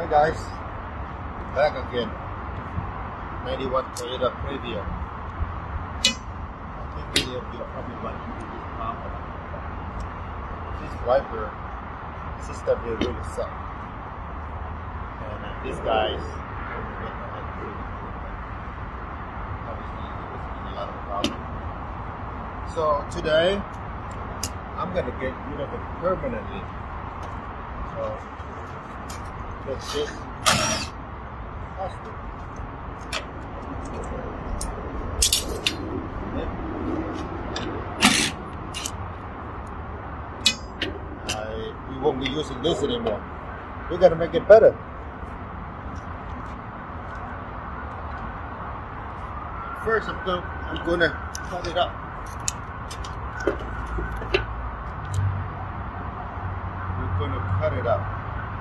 Hi guys, back again. 91 Toyota Previa. I think many of you are probably wondering this problem. This wiper system here really sucks. And these guys obviously there's a lot of problems. So today I'm gonna get rid of it permanently. So let's just test it. We won't be using this anymore. We gotta make it better. First, I'm gonna cut it up. We're gonna cut it up.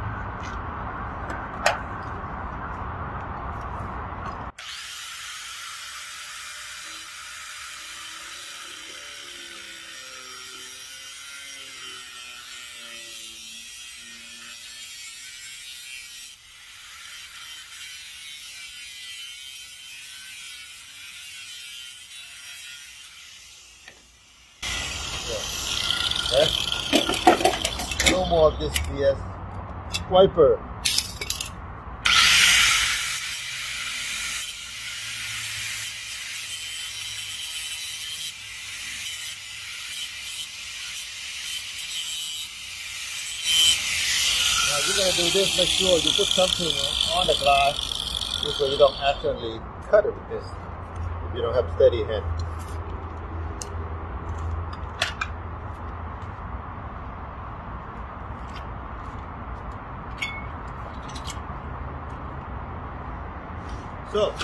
Okay. No more of this BS wiper. Now you're gonna do this, make sure you put something on the glass so you don't accidentally cut it with this if you don't have a steady hand. So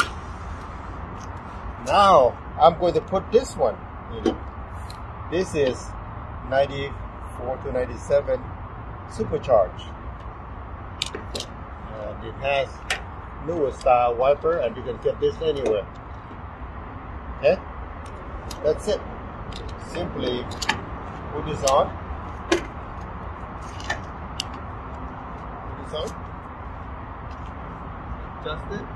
now I'm going to put this one in. This is 94 to 97 supercharged, and it has newer style wiper, and you can get this anywhere. Okay, that's it. Simply put this on. Put this on. Adjust it.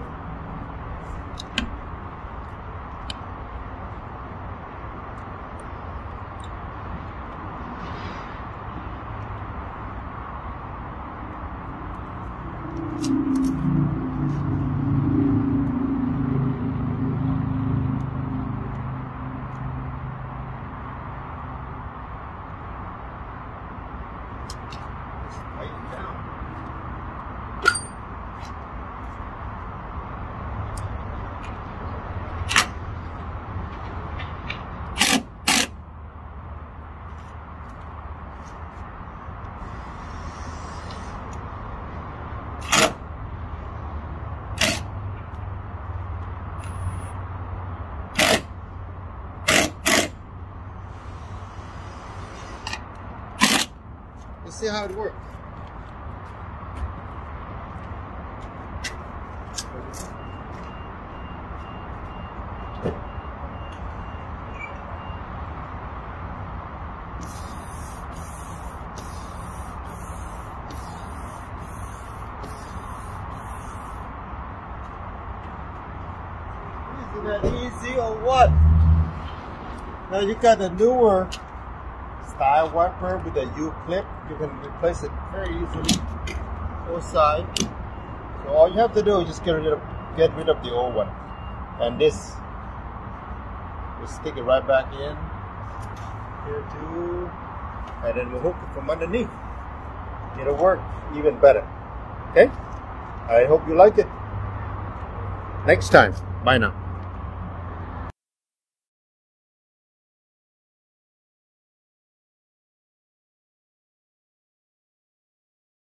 Let's see how it works. Isn't that easy or what? Now you got a newer style wiper with a U-clip. You can replace it very easily, both sides. So all you have to do is just get rid of the old one, and this, just stick it right back in here too, and then we'll hook it from underneath. It'll work even better. Okay, I hope you like it. Next time, bye now.